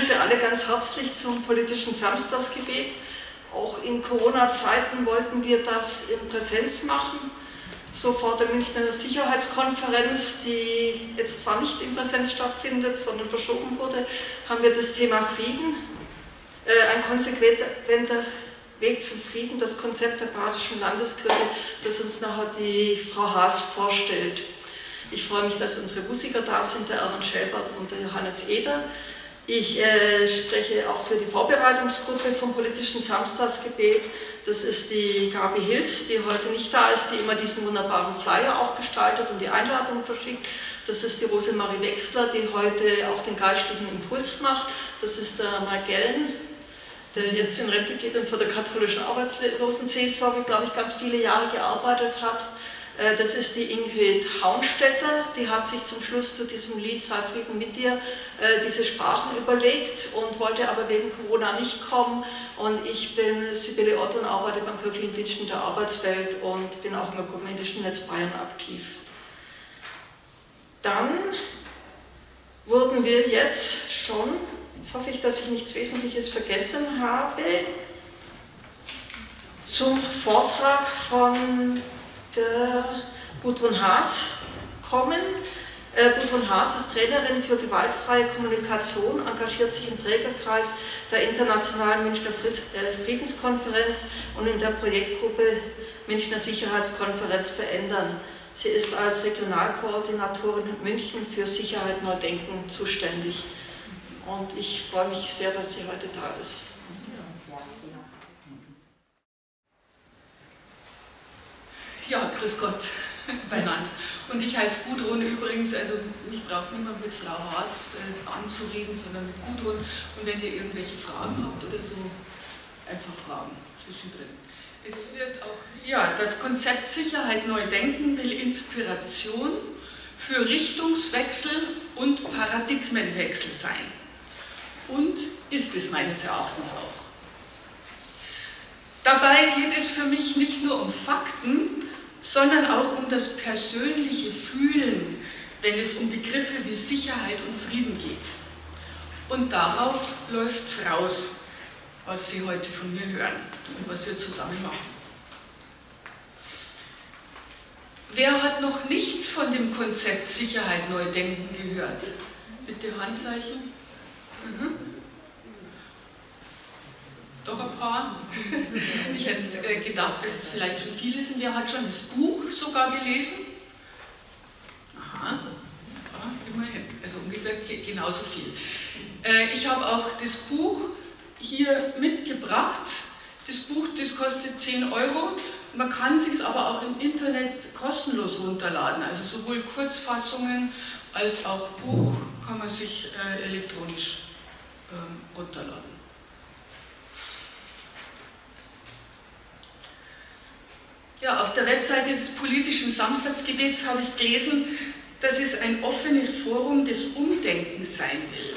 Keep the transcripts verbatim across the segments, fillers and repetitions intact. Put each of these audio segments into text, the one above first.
Sie alle ganz herzlich zum politischen Samstagsgebet. Auch in Corona-Zeiten wollten wir das in Präsenz machen. So vor der Münchner Sicherheitskonferenz, die jetzt zwar nicht in Präsenz stattfindet, sondern verschoben wurde, haben wir das Thema Frieden, äh, ein konsequenter Weg zum Frieden, das Konzept der Badischen Landeskirche, das uns nachher die Frau Haas vorstellt. Ich freue mich, dass unsere Musiker da sind, der Erwin Schelbert und der Johannes Eder. Ich äh, spreche auch für die Vorbereitungsgruppe vom politischen Samstagsgebet. Das ist die Gabi Hilz, die heute nicht da ist, die immer diesen wunderbaren Flyer auch gestaltet und die Einladung verschickt. Das ist die Rosemarie Wechsler, die heute auch den geistlichen Impuls macht. Das ist der Mike Gellen, der jetzt in Rente geht und für der katholischen Arbeitslosenseelsorge, glaube ich, ganz viele Jahre gearbeitet hat. Das ist die Ingrid Haunstetter, die hat sich zum Schluss zu diesem Lied Sei Frieden mit dir diese Sprachen überlegt und wollte aber wegen Corona nicht kommen. Und ich bin Sibylle Otto und arbeite beim Kirchlichen Dienst in der Arbeitswelt und bin auch im Ökumenischen Netz Bayern aktiv. Dann wurden wir jetzt schon, jetzt hoffe ich, dass ich nichts Wesentliches vergessen habe, zum Vortrag von der Gudrun Haas kommen. Äh, Gudrun Haas ist Trainerin für gewaltfreie Kommunikation, engagiert sich im Trägerkreis der Internationalen Münchner Friedenskonferenz und in der Projektgruppe Münchner Sicherheitskonferenz verändern. Sie ist als Regionalkoordinatorin in München für Sicherheit Neudenken zuständig. Und ich freue mich sehr, dass sie heute da ist. Ja, grüß Gott, benannt. Und ich heiße Gudrun übrigens, also mich braucht niemand mit Frau Haas äh, anzureden, sondern mit Gudrun. Und wenn ihr irgendwelche Fragen habt oder so, einfach fragen zwischendrin. Es wird auch, ja, das Konzept Sicherheit neu denken will Inspiration für Richtungswechsel und Paradigmenwechsel sein. Und ist es meines Erachtens auch. Dabei geht es für mich nicht nur um Fakten, sondern auch um das persönliche Fühlen, wenn es um Begriffe wie Sicherheit und Frieden geht. Und darauf läuft es raus, was Sie heute von mir hören und was wir zusammen machen. Wer hat noch nichts von dem Konzept Sicherheit neu denken gehört? Bitte Handzeichen. Mhm. Doch ein paar. Ich hätte gedacht, dass es vielleicht schon viele sind. Wer hat schon das Buch sogar gelesen? Aha, ja, immerhin. Also ungefähr genauso viel. Ich habe auch das Buch hier mitgebracht. Das Buch, das kostet zehn Euro. Man kann es sich aber auch im Internet kostenlos runterladen. Also sowohl Kurzfassungen als auch Buch kann man sich elektronisch runterladen. Ja, auf der Webseite des politischen Samstagsgebets habe ich gelesen, dass es ein offenes Forum des Umdenkens sein will.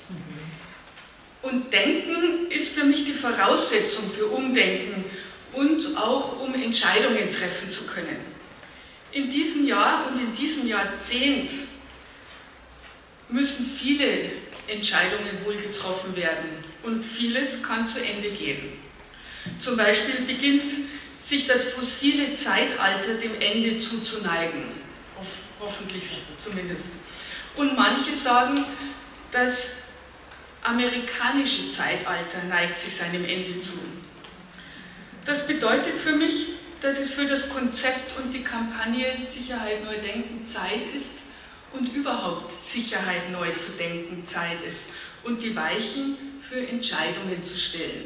Und Denken ist für mich die Voraussetzung für Umdenken und auch um Entscheidungen treffen zu können. In diesem Jahr und in diesem Jahrzehnt müssen viele Entscheidungen wohl getroffen werden und vieles kann zu Ende gehen. Zum Beispiel beginnt sich das fossile Zeitalter dem Ende zuzuneigen, Hoff, hoffentlich zumindest. Und manche sagen, das amerikanische Zeitalter neigt sich seinem Ende zu. Das bedeutet für mich, dass es für das Konzept und die Kampagne Sicherheit neu denken Zeit ist und überhaupt Sicherheit neu zu denken Zeit ist und die Weichen für Entscheidungen zu stellen.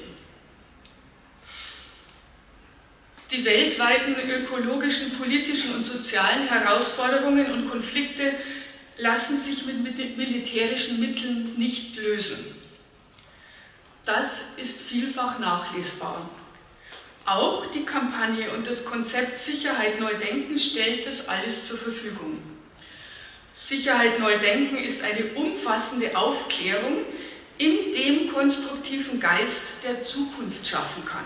Die weltweiten ökologischen, politischen und sozialen Herausforderungen und Konflikte lassen sich mit militärischen Mitteln nicht lösen. Das ist vielfach nachlesbar. Auch die Kampagne und das Konzept Sicherheit neu denken stellt das alles zur Verfügung. Sicherheit neu denken ist eine umfassende Aufklärung in dem konstruktiven Geist, der Zukunft schaffen kann.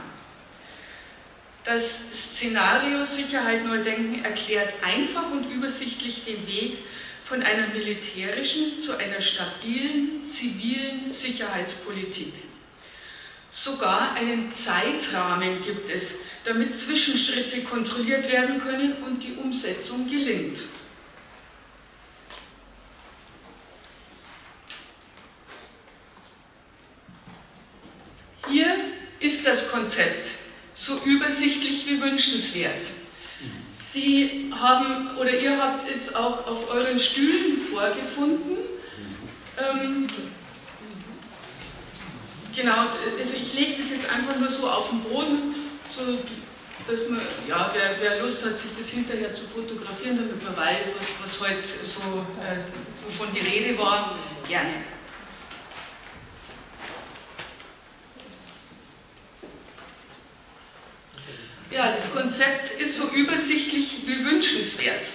Das Szenario Sicherheit neu denken erklärt einfach und übersichtlich den Weg von einer militärischen zu einer stabilen zivilen Sicherheitspolitik. Sogar einen Zeitrahmen gibt es, damit Zwischenschritte kontrolliert werden können und die Umsetzung gelingt. Hier ist das Konzept so übersichtlich wie wünschenswert. Sie haben, oder ihr habt es auch auf euren Stühlen vorgefunden. Ähm, genau, also ich lege das jetzt einfach nur so auf den Boden, so dass man, ja, wer, wer Lust hat, sich das hinterher zu fotografieren, damit man weiß, was, was heute so, äh, wovon die Rede war, gerne. Ja, das Konzept ist so übersichtlich wie wünschenswert.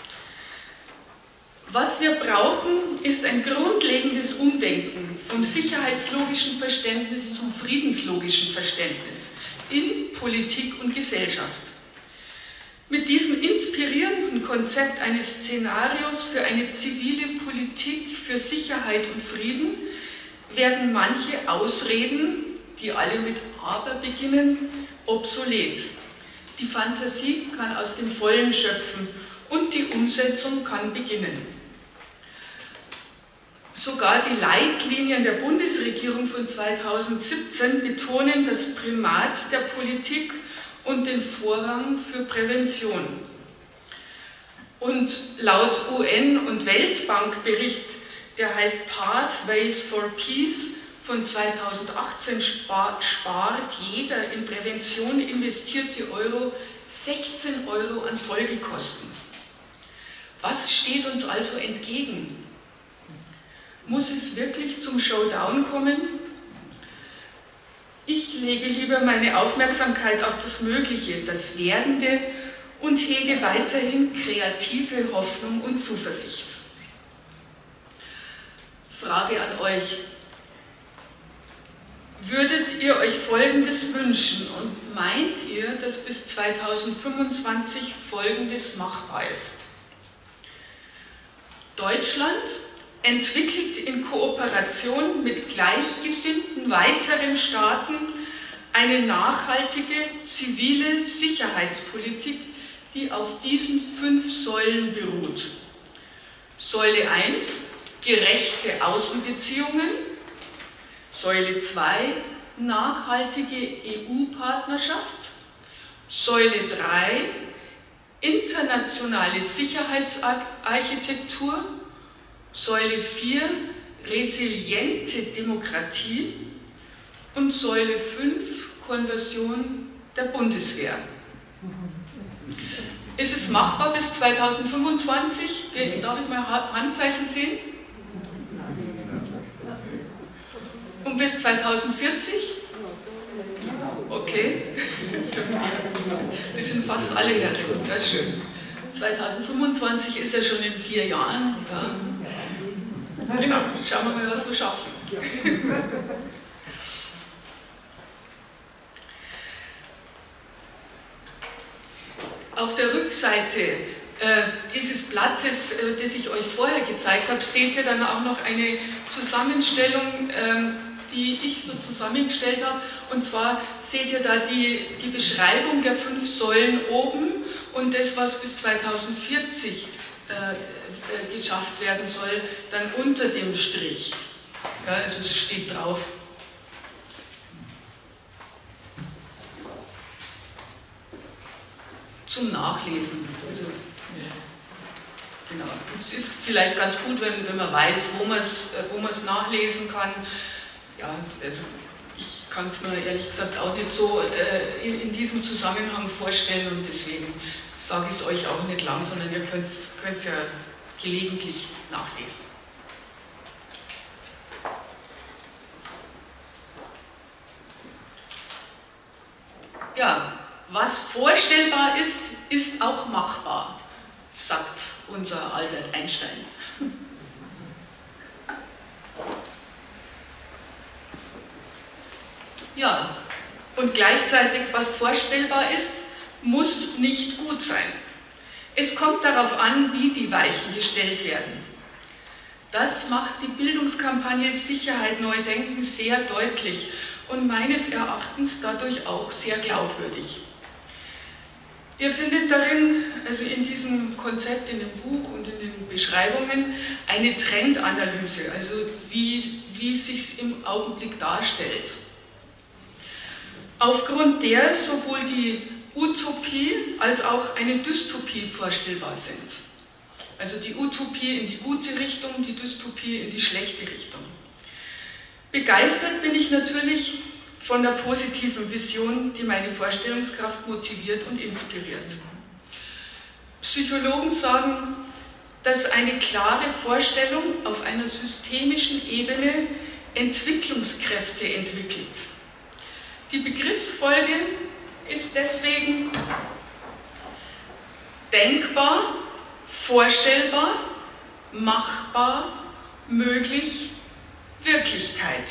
Was wir brauchen, ist ein grundlegendes Umdenken vom sicherheitslogischen Verständnis zum friedenslogischen Verständnis in Politik und Gesellschaft. Mit diesem inspirierenden Konzept eines Szenarios für eine zivile Politik für Sicherheit und Frieden werden manche Ausreden, die alle mit Aber beginnen, obsolet. Die Fantasie kann aus dem Vollen schöpfen und die Umsetzung kann beginnen. Sogar die Leitlinien der Bundesregierung von zweitausendsiebzehn betonen das Primat der Politik und den Vorrang für Prävention. Und laut U N- und Weltbankbericht, der heißt Pathways for Peace, von zweitausendachtzehn spart jeder in Prävention investierte Euro sechzehn Euro an Folgekosten. Was steht uns also entgegen? Muss es wirklich zum Showdown kommen? Ich lege lieber meine Aufmerksamkeit auf das Mögliche, das Werdende und hege weiterhin kreative Hoffnung und Zuversicht. Frage an euch. Würdet ihr euch Folgendes wünschen und meint ihr, dass bis zweitausendfünfundzwanzig Folgendes machbar ist? Deutschland entwickelt in Kooperation mit gleichgesinnten weiteren Staaten eine nachhaltige zivile Sicherheitspolitik, die auf diesen fünf Säulen beruht. Säule eins, gerechte Außenbeziehungen. Säule zwei, nachhaltige E U-Partnerschaft. Säule drei, internationale Sicherheitsarchitektur. Säule vier, resiliente Demokratie. Und Säule fünf, Konversion der Bundeswehr. Ist es machbar bis zweitausendfünfundzwanzig? Darf ich mal Handzeichen sehen? Und bis zweitausendvierzig? Okay. Das sind fast alle Herren, das ist schön. zweitausendfünfundzwanzig ist ja schon in vier Jahren. Ja. Genau, schauen wir mal, was wir schaffen. Auf der Rückseite äh, dieses Blattes, äh, das ich euch vorher gezeigt habe, seht ihr dann auch noch eine Zusammenstellung, ähm, die ich so zusammengestellt habe. Und zwar seht ihr da die, die Beschreibung der fünf Säulen oben und das, was bis zweitausendvierzig äh, äh, geschafft werden soll, dann unter dem Strich. Ja, also es steht drauf. Zum Nachlesen. Also, genau. Es ist vielleicht ganz gut, wenn, wenn man weiß, wo man es wo man es nachlesen kann. Ja, also ich kann es mir ehrlich gesagt auch nicht so äh, in, in diesem Zusammenhang vorstellen und deswegen sage ich es euch auch nicht lang, sondern ihr könnt es ja gelegentlich nachlesen. Ja, was vorstellbar ist, ist auch machbar, sagt unser Albert Einstein. Ja, und gleichzeitig, was vorstellbar ist, muss nicht gut sein. Es kommt darauf an, wie die Weichen gestellt werden. Das macht die Bildungskampagne Sicherheit neu denken sehr deutlich und meines Erachtens dadurch auch sehr glaubwürdig. Ihr findet darin, also in diesem Konzept, in dem Buch und in den Beschreibungen, eine Trendanalyse, also wie, wie es sich im Augenblick darstellt. Aufgrund der sowohl die Utopie als auch eine Dystopie vorstellbar sind. Also die Utopie in die gute Richtung, die Dystopie in die schlechte Richtung. Begeistert bin ich natürlich von der positiven Vision, die meine Vorstellungskraft motiviert und inspiriert. Psychologen sagen, dass eine klare Vorstellung auf einer systemischen Ebene Entwicklungskräfte entwickelt. Die Begriffsfolge ist deswegen denkbar, vorstellbar, machbar, möglich, Wirklichkeit.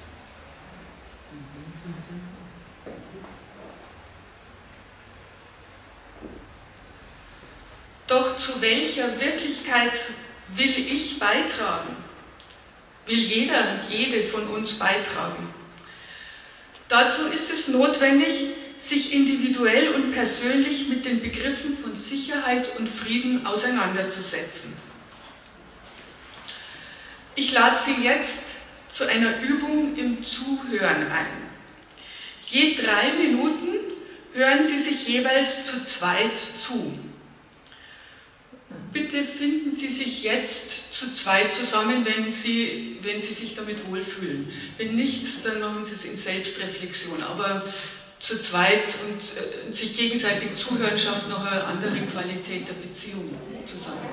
Doch zu welcher Wirklichkeit will ich beitragen? Will jeder, jede von uns beitragen? Dazu ist es notwendig, sich individuell und persönlich mit den Begriffen von Sicherheit und Frieden auseinanderzusetzen. Ich lade Sie jetzt zu einer Übung im Zuhören ein. Je drei Minuten hören Sie sich jeweils zu zweit zu. Bitte finden Sie sich jetzt zu zweit zusammen, wenn Sie, wenn Sie sich damit wohlfühlen. Wenn nicht, dann machen Sie es in Selbstreflexion. Aber zu zweit und äh, sich gegenseitig zuhören schafft noch eine andere Qualität der Beziehung zusammen.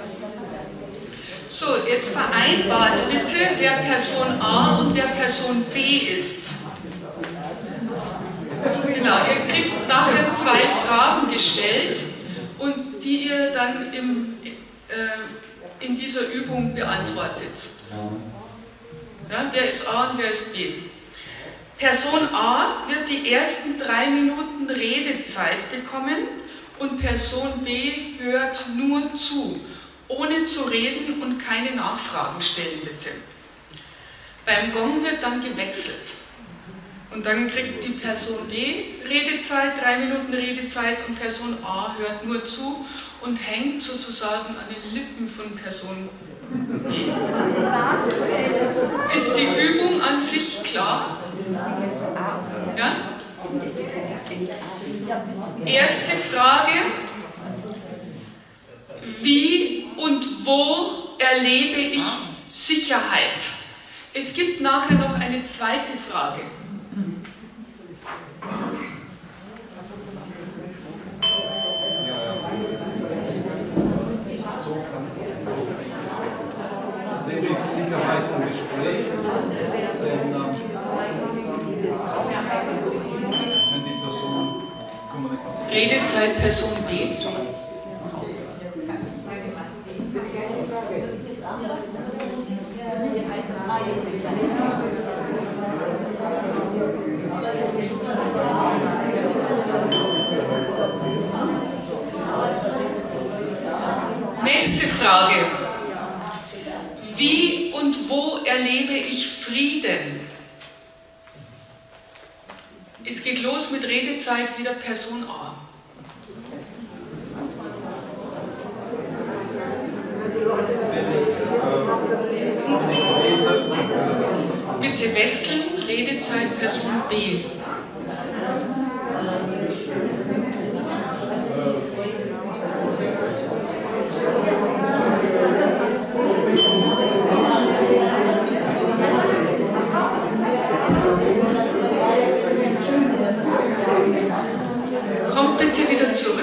So, jetzt vereinbart bitte, wer Person A und wer Person B ist. Genau, ihr kriegt nachher zwei Fragen gestellt und die ihr dann im, äh, in dieser Übung beantwortet. Ja, wer ist A und wer ist B? Person A wird die ersten drei Minuten Redezeit bekommen und Person B hört nur zu, ohne zu reden und keine Nachfragen stellen, bitte. Beim Gong wird dann gewechselt. Und dann kriegt die Person B Redezeit, drei Minuten Redezeit und Person A hört nur zu und hängt sozusagen an den Lippen von Person B. Ist die Übung an sich klar? Ja? Erste Frage: Wie und wo erlebe ich Sicherheit? Es gibt nachher noch eine zweite Frage. Sicherheit im Gespräch, wenn, wenn die Person Kommunikation. Redezeit Person B. Nächste Frage. Wie und wo erlebe ich Frieden? Es geht los mit Redezeit wieder Person A. Bitte wechseln, Redezeit Person B. Kommt bitte wieder zurück.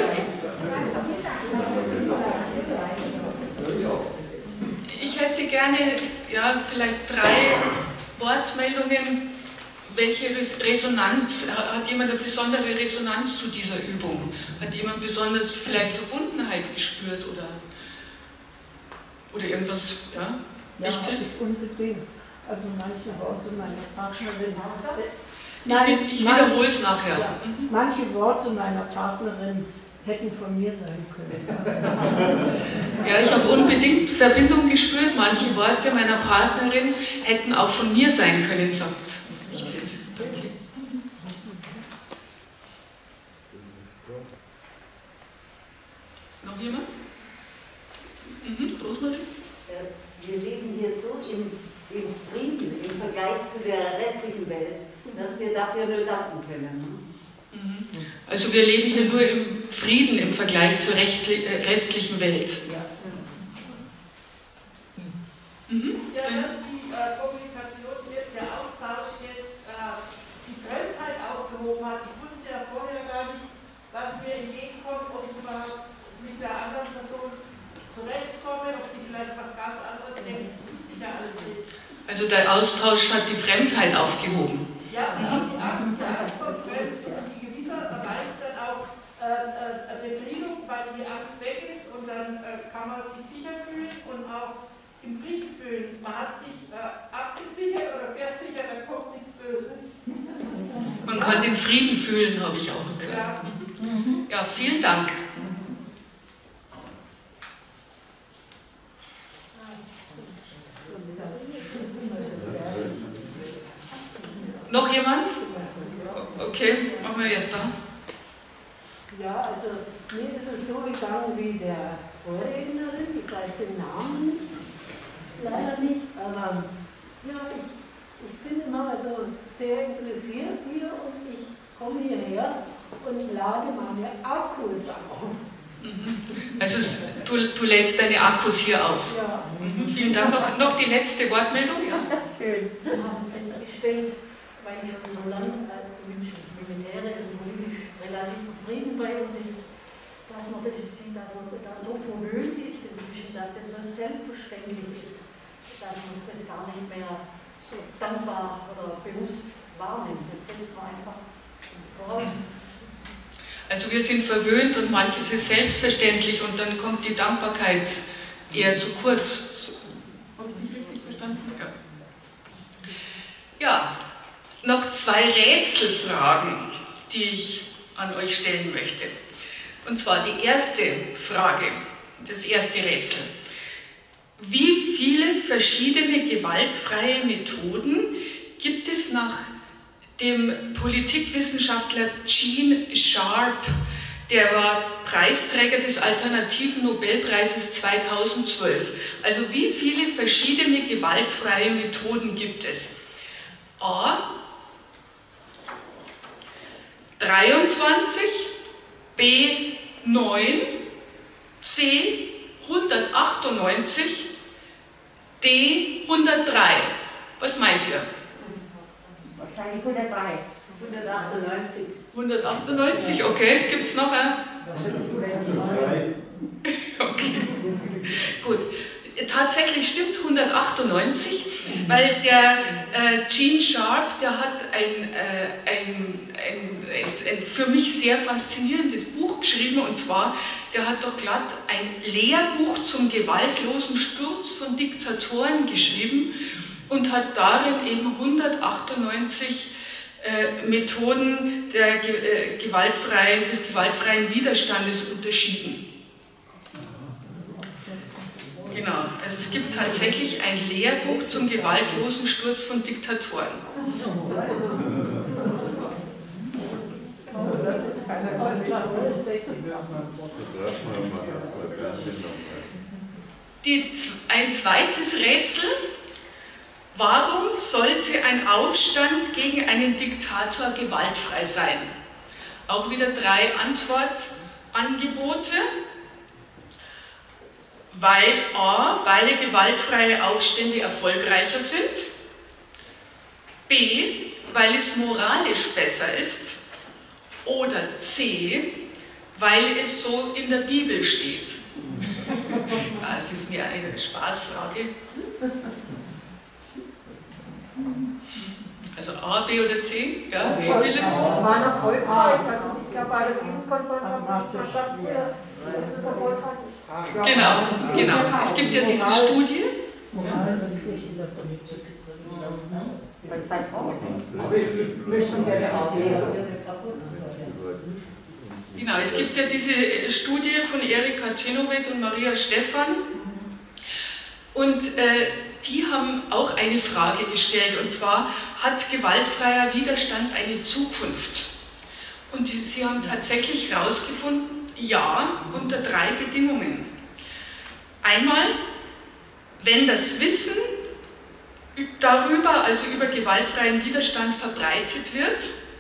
Ich hätte gerne, ja, vielleicht drei Wortmeldungen. Welche Resonanz, hat jemand eine besondere Resonanz zu dieser Übung? Hat jemand besonders vielleicht Verbundenheit gespürt oder, oder irgendwas, ja? Ja, ich unbedingt. Also manche Worte meiner Partnerin. Nein, ich, ich wiederhole es nachher. Ja, mhm. Manche Worte meiner Partnerin hätten von mir sein können. Ja, ich habe unbedingt Verbindung gespürt. Manche Worte meiner Partnerin hätten auch von mir sein können, sagt Richtet. Danke. Noch jemand? Mhm, Rosmarie? Wir leben hier so im, im Frieden im Vergleich zu der restlichen Welt, dass wir dafür nur danken können. Also wir leben hier nur im Frieden im Vergleich zur restlichen Welt. Ja. Mhm. Ja, dass die äh, Kommunikation, der Austausch jetzt äh, die Fremdheit aufgehoben hat. Ich wusste ja vorher gar nicht, was mir entgegenkommt, ob ich überhaupt mit der anderen Person zurechtkomme, ob die vielleicht was ganz anderes denkt. Das wusste ich ja alles nicht. Also der Austausch hat die Fremdheit aufgehoben. Ja, und auch die Angst, die Angst vor Fremd, die gewisserweise dann auch äh, äh, Befriedung, weil die Angst weg ist und dann äh, kann man sich sicher fühlen und auch im Frieden fühlen. Man hat sich äh, abgesichert oder versichert, da kommt nichts Böses. Man kann den Frieden fühlen, habe ich auch gehört. Ja, ja, vielen Dank. Noch jemand? Okay, machen wir jetzt da. Ja, also mir ist es so gegangen wie der Vorrednerin, ich weiß den Namen leider nicht, aber ja, ich, ich bin immer also sehr interessiert hier und ich komme hierher und lade meine Akkus auf. Mhm. Also es, du, du lädst deine Akkus hier auf. Ja. Mhm. Vielen Dank. Noch, noch die letzte Wortmeldung. Ja. Schön. Wir haben festgestellt, weil schon so lange als zumindest militärisch und politisch relativ Frieden bei uns ist, dass man das sieht, dass man da so verwöhnt ist inzwischen, dass das so selbstverständlich ist, dass man das gar nicht mehr so dankbar oder bewusst wahrnimmt. Das setzt man einfach voraus. Also wir sind verwöhnt und manches ist selbstverständlich und dann kommt die Dankbarkeit eher zu kurz. Habe ich mich richtig verstanden? Ja. Ja, noch zwei Rätselfragen, die ich an euch stellen möchte. Und zwar die erste Frage, das erste Rätsel. Wie viele verschiedene gewaltfreie Methoden gibt es nach dem Politikwissenschaftler Gene Sharp, der war Preisträger des Alternativen Nobelpreises zweitausendzwölf. Also wie viele verschiedene gewaltfreie Methoden gibt es? A. dreiundzwanzig, B. neun, C. hundertachtundneunzig, D. hundertdrei. Was meint ihr? Wahrscheinlich hundertdrei. hundertachtundneunzig. hundertachtundneunzig, okay. Gibt es noch ein? Okay, gut. Tatsächlich stimmt hundertachtundneunzig, weil der äh, Gene Sharp, der hat ein, äh, ein, ein, ein, ein für mich sehr faszinierendes Buch geschrieben, und zwar, der hat doch glatt ein Lehrbuch zum gewaltlosen Sturz von Diktatoren geschrieben und hat darin eben hundertachtundneunzig äh, Methoden der, äh, gewaltfreien, des gewaltfreien Widerstandes unterschieden. Genau, also es gibt tatsächlich ein Lehrbuch zum gewaltlosen Sturz von Diktatoren. Die, ein zweites Rätsel: Warum sollte ein Aufstand gegen einen Diktator gewaltfrei sein? Auch wieder drei Antwortangebote. Weil A, weil gewaltfreie Aufstände erfolgreicher sind, B, weil es moralisch besser ist, oder C, weil es so in der Bibel steht. Ja, es ist mir eine Spaßfrage. Also A, B oder C? Ja, Sibylle? War erfolgreich. Also ich glaube, bei der Friedenskonferenz haben Sie gesagt, das ist erfolgreich. Genau, genau. Es gibt ja diese Studie. Moral natürlich in der Politik. Das ist ein Traum. Aber ich möchte gerne auch. Genau, es gibt ja diese Studie von Erika Czenoweth und Maria Stephan und äh, die haben auch eine Frage gestellt, und zwar, hat gewaltfreier Widerstand eine Zukunft? Und sie haben tatsächlich herausgefunden, ja, unter drei Bedingungen. Einmal, wenn das Wissen darüber, also über gewaltfreien Widerstand, verbreitet wird,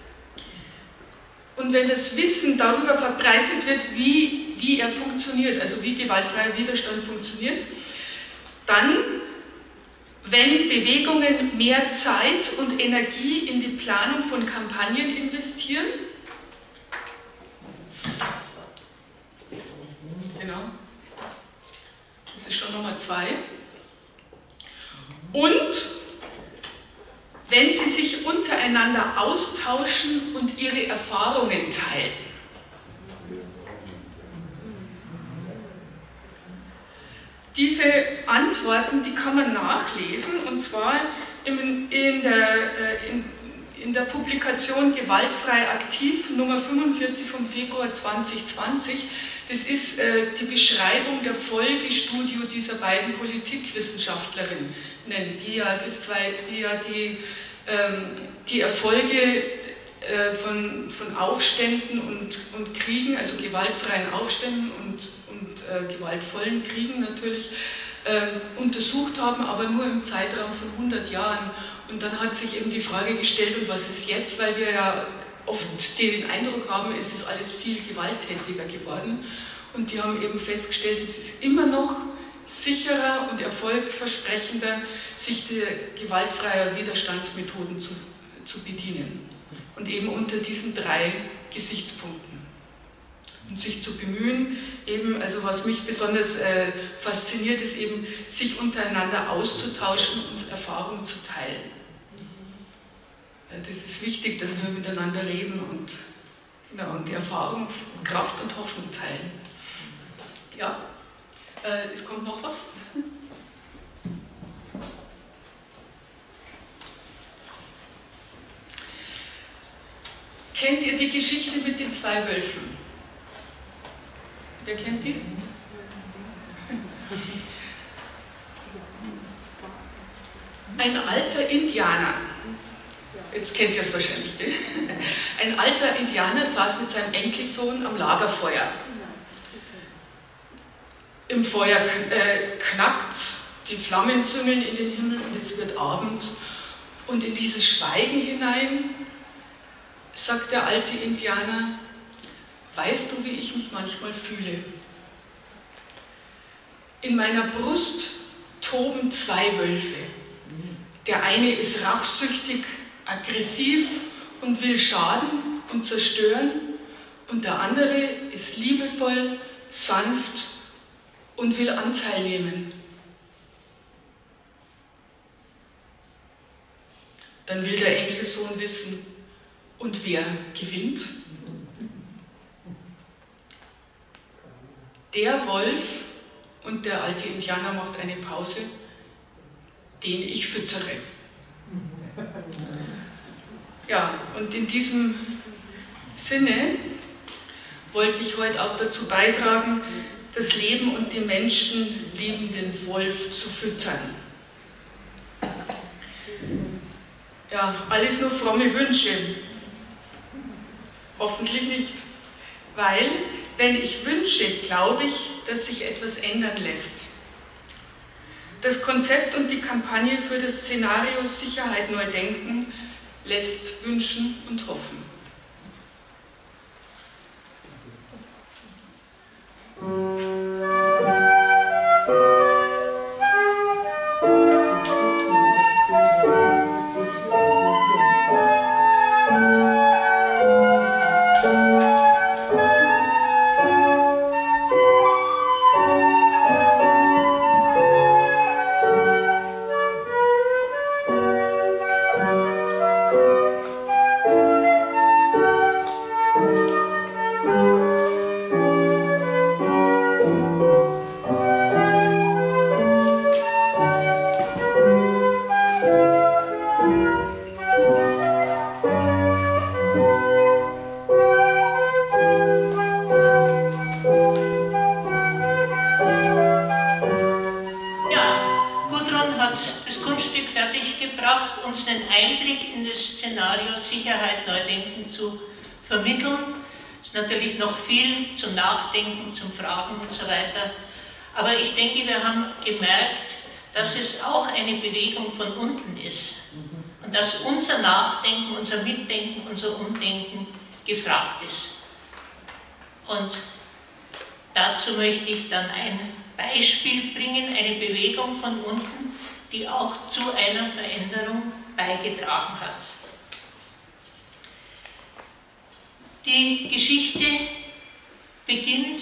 und wenn das Wissen darüber verbreitet wird, wie, wie er funktioniert, also wie gewaltfreier Widerstand funktioniert, dann, wenn Bewegungen mehr Zeit und Energie in die Planung von Kampagnen investieren, genau, das ist schon Nummer zwei, und wenn sie sich untereinander austauschen und ihre Erfahrungen teilen. Diese Antworten, die kann man nachlesen, und zwar in, in, der, in, in der Publikation Gewaltfrei aktiv, Nummer fünfundvierzig vom Februar zweitausendzwanzig. Das ist äh, die Beschreibung der Folgestudie dieser beiden Politikwissenschaftlerinnen, die ja, das zwei, die, ja die, ähm, die Erfolge äh, von, von Aufständen und, und Kriegen, also gewaltfreien Aufständen und, und äh, gewaltvollen Kriegen natürlich, äh, untersucht haben, aber nur im Zeitraum von hundert Jahren. Und dann hat sich eben die Frage gestellt, und was ist jetzt, weil wir ja oft den Eindruck haben, es ist alles viel gewalttätiger geworden. Und die haben eben festgestellt, es ist immer noch sicherer und erfolgversprechender, sich der gewaltfreier Widerstandsmethoden zu, zu bedienen. Und eben unter diesen drei Gesichtspunkten. Und sich zu bemühen, eben, also was mich besonders äh, fasziniert, ist eben, sich untereinander auszutauschen und Erfahrungen zu teilen. Ja, das ist wichtig, dass wir miteinander reden und, ja, und die Erfahrung, Kraft und Hoffnung teilen. Ja, äh, es kommt noch was. Kennt ihr die Geschichte mit den zwei Wölfen? Wer kennt die? Ein alter Indianer, jetzt kennt ihr es wahrscheinlich, gell? Ein alter Indianer saß mit seinem Enkelsohn am Lagerfeuer. Im Feuer äh, knackt, die Flammen züngeln in den Himmel und es wird Abend. Und in dieses Schweigen hinein sagt der alte Indianer: Weißt du, wie ich mich manchmal fühle? In meiner Brust toben zwei Wölfe. Der eine ist rachsüchtig, aggressiv und will schaden und zerstören, und der andere ist liebevoll, sanft und will Anteil nehmen. Dann will der Enkelsohn wissen, und wer gewinnt? Der Wolf, und der alte Indianer macht eine Pause, den ich füttere. Ja, und in diesem Sinne wollte ich heute auch dazu beitragen, das Leben und die Menschen liebenden Wolf zu füttern. Ja, alles nur fromme Wünsche. Hoffentlich nicht, weil, wenn ich wünsche, glaube ich, dass sich etwas ändern lässt. Das Konzept und die Kampagne für das Szenario Sicherheit neu denken lässt wünschen und hoffen. das Kunststück fertiggebracht, uns einen Einblick in das Szenario Sicherheit Neudenken zu vermitteln. Es ist natürlich noch viel zum Nachdenken, zum Fragen und so weiter. Aber ich denke, wir haben gemerkt, dass es auch eine Bewegung von unten ist. Und dass unser Nachdenken, unser Mitdenken, unser Umdenken gefragt ist. Und dazu möchte ich dann ein Beispiel bringen, eine Bewegung von unten, die auch zu einer Veränderung beigetragen hat. Die Geschichte beginnt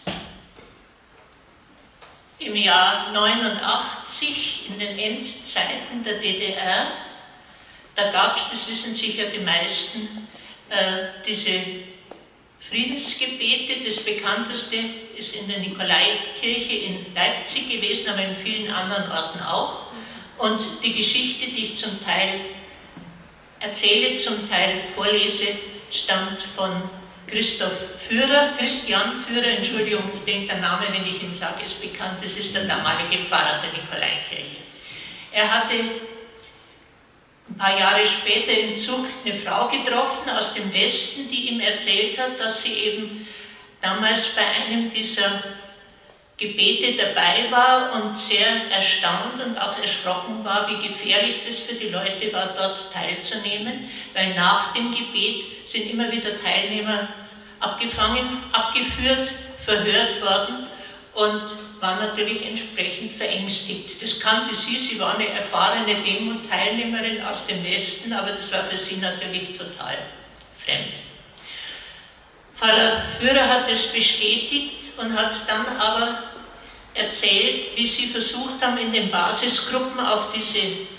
im Jahr neunundachtzig, in den Endzeiten der D D R. Da gab es, das wissen sicher die meisten, äh, diese Friedensgebete. Das bekannteste ist in der Nikolaikirche in Leipzig gewesen, aber in vielen anderen Orten auch. Und die Geschichte, die ich zum Teil erzähle, zum Teil vorlese, stammt von Christoph Führer, Christian Führer, Entschuldigung, ich denke, der Name, wenn ich ihn sage, ist bekannt, das ist der damalige Pfarrer der Nikolaikirche. Er hatte ein paar Jahre später im Zug eine Frau getroffen aus dem Westen, die ihm erzählt hat, dass sie eben damals bei einem dieser Gebete dabei war und sehr erstaunt und auch erschrocken war, wie gefährlich das für die Leute war, dort teilzunehmen, weil nach dem Gebet sind immer wieder Teilnehmer abgefangen, abgeführt, verhört worden und war natürlich entsprechend verängstigt. Das kannte sie, sie war eine erfahrene Demo-Teilnehmerin aus dem Westen, aber das war für sie natürlich total fremd. Pfarrer Führer hat es bestätigt und hat dann aber erzählt, wie sie versucht haben, in den Basisgruppen auf diese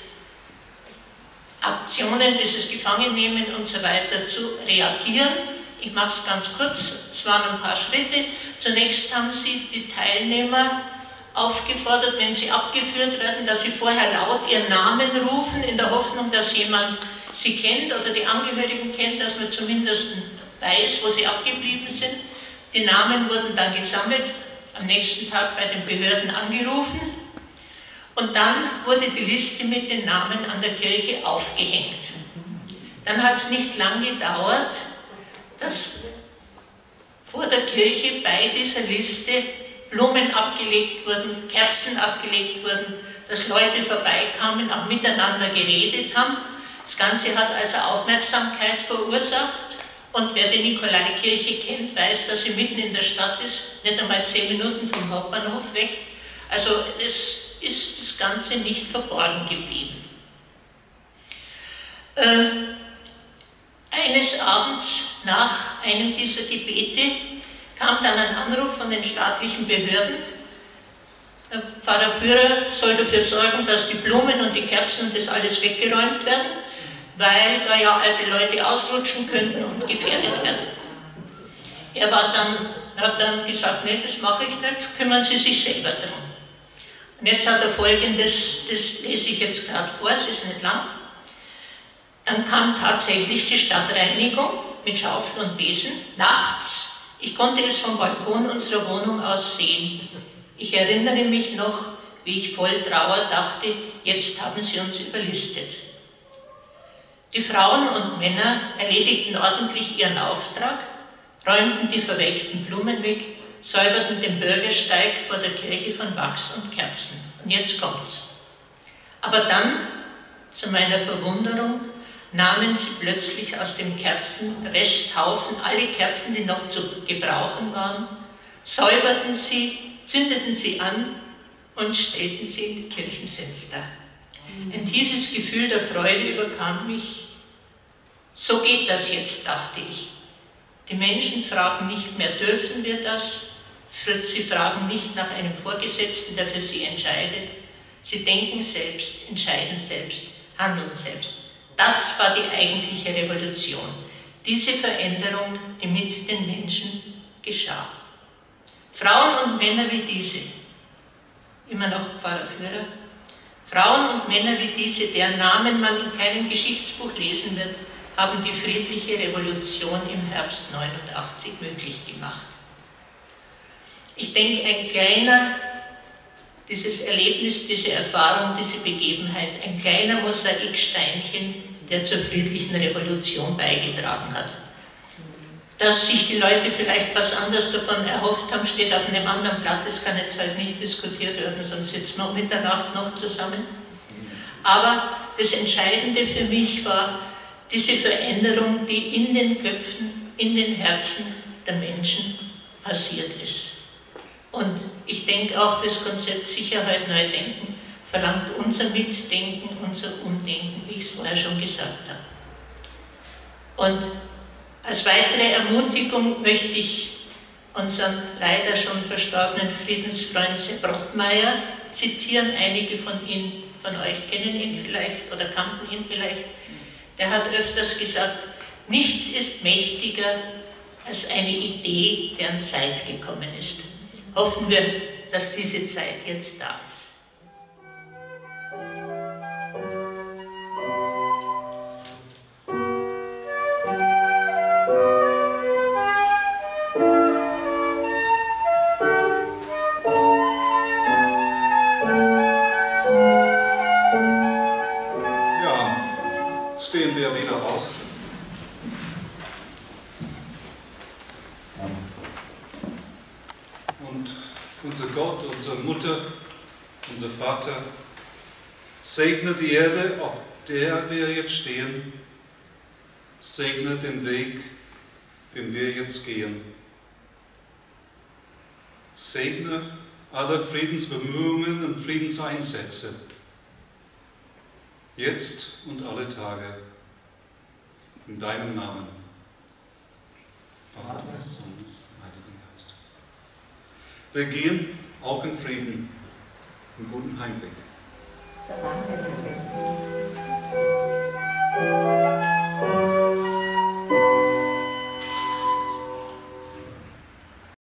Aktionen, dieses Gefangennehmen und so weiter zu reagieren. Ich mache es ganz kurz, es waren ein paar Schritte. Zunächst haben sie die Teilnehmer aufgefordert, wenn sie abgeführt werden, dass sie vorher laut ihren Namen rufen, in der Hoffnung, dass jemand sie kennt oder die Angehörigen kennt, dass man zumindest weiß, wo sie abgeblieben sind. Die Namen wurden dann gesammelt, am nächsten Tag bei den Behörden angerufen und dann wurde die Liste mit den Namen an der Kirche aufgehängt. Dann hat es nicht lang gedauert, dass vor der Kirche bei dieser Liste Blumen abgelegt wurden, Kerzen abgelegt wurden, dass Leute vorbeikamen, auch miteinander geredet haben. Das Ganze hat also Aufmerksamkeit verursacht. Und wer die Nikolaikirche kennt, weiß, dass sie mitten in der Stadt ist, nicht einmal zehn Minuten vom Hauptbahnhof weg. Also es ist das Ganze nicht verborgen geblieben. Äh, eines Abends nach einem dieser Gebete kam dann ein Anruf von den staatlichen Behörden. Der Pfarrer Führer soll dafür sorgen, dass die Blumen und die Kerzen und das alles weggeräumt werden, weil da ja alte Leute ausrutschen könnten und gefährdet werden. Er war dann, hat dann gesagt, nee, das mache ich nicht, kümmern Sie sich selber drum. Und jetzt hat er Folgendes, das lese ich jetzt gerade vor, es ist nicht lang. Dann kam tatsächlich die Stadtreinigung mit Schaufel und Besen, nachts. Ich konnte es vom Balkon unserer Wohnung aus sehen. Ich erinnere mich noch, wie ich voll Trauer dachte, jetzt haben sie uns überlistet. Die Frauen und Männer erledigten ordentlich ihren Auftrag, räumten die verwelkten Blumen weg, säuberten den Bürgersteig vor der Kirche von Wachs und Kerzen. Und jetzt kommt's. Aber dann, zu meiner Verwunderung, nahmen sie plötzlich aus dem Kerzenresthaufen alle Kerzen, die noch zu gebrauchen waren, säuberten sie, zündeten sie an und stellten sie in die Kirchenfenster. Ein tiefes Gefühl der Freude überkam mich. So geht das jetzt, dachte ich. Die Menschen fragen nicht mehr, dürfen wir das? Sie fragen nicht nach einem Vorgesetzten, der für sie entscheidet. Sie denken selbst, entscheiden selbst, handeln selbst. Das war die eigentliche Revolution. Diese Veränderung, die mit den Menschen geschah. Frauen und Männer wie diese, immer noch Pfarrer Führer, Frauen und Männer wie diese, deren Namen man in keinem Geschichtsbuch lesen wird, haben die friedliche Revolution im Herbst neunundachtzig möglich gemacht. Ich denke, ein kleiner dieses Erlebnis, diese Erfahrung, diese Begebenheit ein kleiner Mosaiksteinchen, der zur friedlichen Revolution beigetragen hat. Dass sich die Leute vielleicht was anderes davon erhofft haben, steht auf einem anderen Blatt, das kann jetzt halt nicht diskutiert werden, sonst sitzen wir um Mitternacht noch zusammen. Aber das Entscheidende für mich war diese Veränderung, die in den Köpfen, in den Herzen der Menschen passiert ist. Und ich denke auch, das Konzept Sicherheit neu denken verlangt unser Mitdenken, unser Umdenken, wie ich es vorher schon gesagt habe. Und als weitere Ermutigung möchte ich unseren leider schon verstorbenen Friedensfreund Sepp Rottmeier zitieren. Einige von Ihnen, von euch kennen ihn vielleicht oder kannten ihn vielleicht. Der hat öfters gesagt, nichts ist mächtiger als eine Idee, deren Zeit gekommen ist. Hoffen wir, dass diese Zeit jetzt da ist. Stehen wir wieder auf. Und unser Gott, unsere Mutter, unser Vater, segne die Erde, auf der wir jetzt stehen, segne den Weg, den wir jetzt gehen. Segne alle Friedensbemühungen und Friedenseinsätze, jetzt und alle Tage, in deinem Namen. Vater, des Sohnes, Heiligen Geistes. Wir gehen auch in Frieden, im guten Heimweg. Danke.